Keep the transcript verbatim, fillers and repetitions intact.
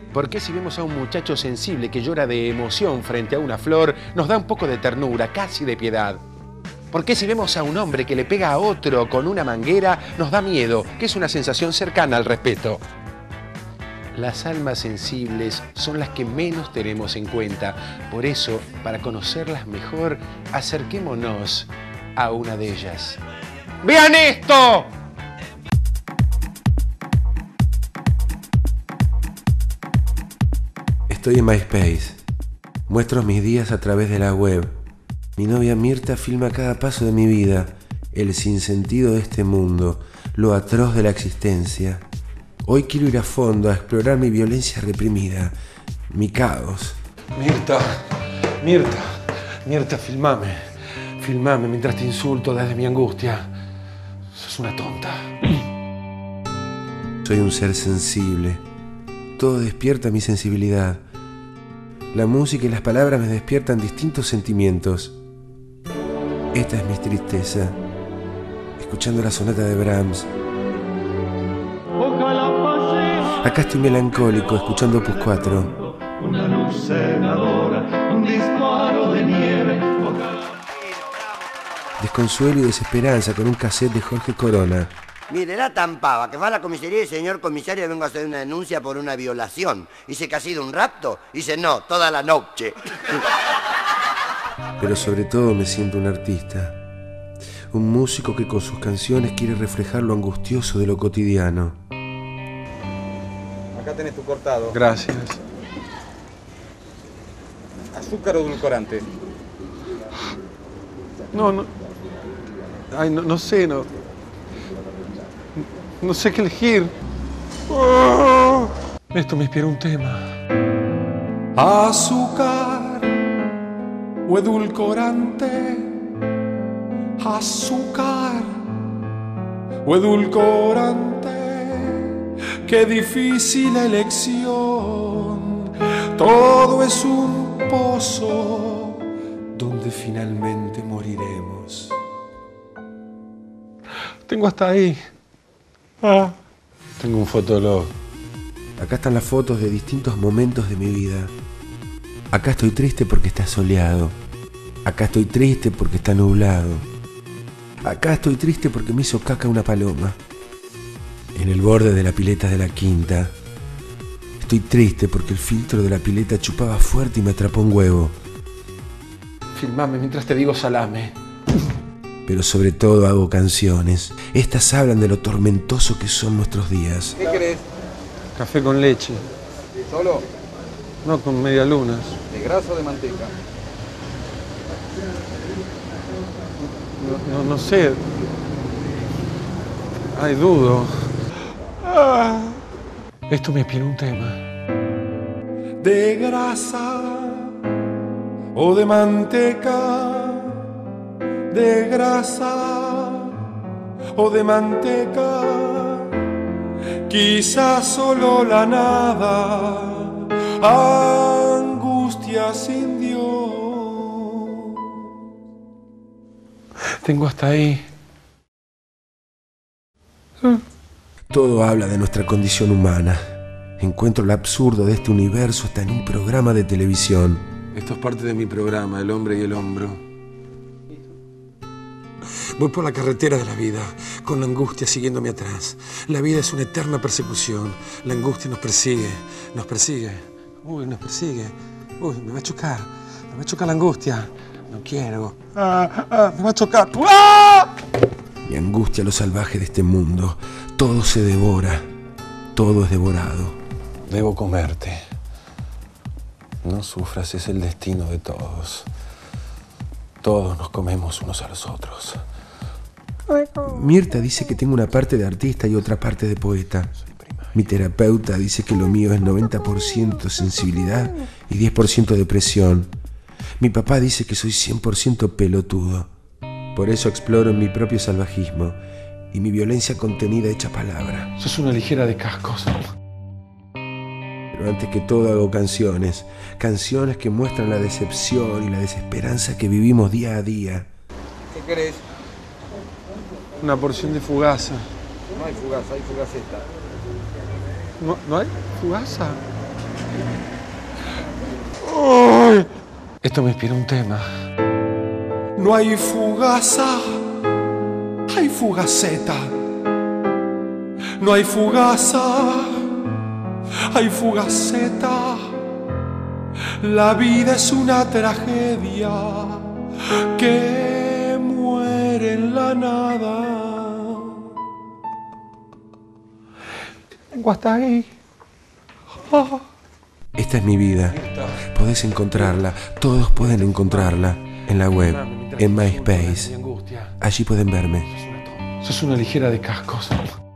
¿Por qué si vemos a un muchacho sensible que llora de emoción frente a una flor, nos da un poco de ternura, casi de piedad? ¿Por qué si vemos a un hombre que le pega a otro con una manguera, nos da miedo, que es una sensación cercana al respeto? Las almas sensibles son las que menos tenemos en cuenta. Por eso, para conocerlas mejor, acerquémonos a una de ellas. ¡Vean esto! Estoy en MySpace. Muestro mis días a través de la web. Mi novia Mirta filma cada paso de mi vida, el sinsentido de este mundo, lo atroz de la existencia. Hoy quiero ir a fondo a explorar mi violencia reprimida, mi caos. Mirta, Mirta, Mirta, filmame. Filmame mientras te insulto desde mi angustia. Sos una tonta. Soy un ser sensible. Todo despierta mi sensibilidad. La música y las palabras me despiertan distintos sentimientos. Esta es mi tristeza, escuchando la sonata de Brahms. Acá estoy melancólico, escuchando Opus cuatro. Una luz cegadora, un disparo de nieve. Desconsuelo y desesperanza con un cassette de Jorge Corona. Mire, era tan pava que va a la comisaría y señor comisario, vengo a hacer una denuncia por una violación. Dice que ha sido un rapto. Dice no, toda la noche. Pero sobre todo me siento un artista. Un músico que con sus canciones quiere reflejar lo angustioso de lo cotidiano. Acá tenés tu cortado. Gracias. ¿Azúcar o edulcorante? No, no. Ay, no, no sé, no. No sé qué elegir. Oh, esto me inspira un tema. Azúcar o edulcorante. Azúcar o edulcorante. Qué difícil elección. Todo es un pozo donde finalmente moriremos. Tengo hasta ahí. Ah. Tengo un fotolog. Acá están las fotos de distintos momentos de mi vida. Acá estoy triste porque está soleado. Acá estoy triste porque está nublado. Acá estoy triste porque me hizo caca una paloma. En el borde de la pileta de la quinta. Estoy triste porque el filtro de la pileta chupaba fuerte y me atrapó un huevo. Filmame mientras te digo salame. Pero sobre todo hago canciones. Estas hablan de lo tormentoso que son nuestros días. ¿Qué querés? Café con leche. ¿Solo? No, con medialunas. ¿De grasa o de manteca? No, no, no sé. Ay, dudo. Ah. Esto me inspira un tema. De grasa o de manteca. De grasa o de manteca, quizás solo la nada, angustia sin Dios. Tengo hasta ahí. Todo habla de nuestra condición humana. Encuentro lo absurdo de este universo hasta en un programa de televisión. Esto es parte de mi programa, El hombre y el hombro. Voy por la carretera de la vida, con la angustia siguiéndome atrás. La vida es una eterna persecución. La angustia nos persigue, nos persigue. Uy, nos persigue. Uy, me va a chocar. Me va a chocar la angustia. No quiero. Ah, ah, me va a chocar. ¡Ah! Mi angustia lo salvaje de este mundo. Todo se devora. Todo es devorado. Debo comerte. No sufras, es el destino de todos. Todos nos comemos unos a los otros. Mirta dice que tengo una parte de artista y otra parte de poeta. Mi terapeuta dice que lo mío es noventa por ciento sensibilidad y diez por ciento depresión. Mi papá dice que soy cien por ciento pelotudo. Por eso exploro mi propio salvajismo y mi violencia contenida hecha palabra. Sos una ligera de cascos. Pero antes que todo hago canciones. Canciones que muestran la decepción y la desesperanza que vivimos día a día. ¿Qué querés? Una porción de fugaza. No hay fugaza, hay fugaceta. ¿No, ¿no hay fugaza? Ay, esto me inspira un tema. No hay fugaza, hay fugaceta. No hay fugaza, hay fugaceta. La vida es una tragedia que muere en la nada. Vengo hasta ahí. Oh. Esta es mi vida. Podés encontrarla, todos pueden encontrarla en la web, en MySpace. Allí pueden verme. Sos una ligera de cascos.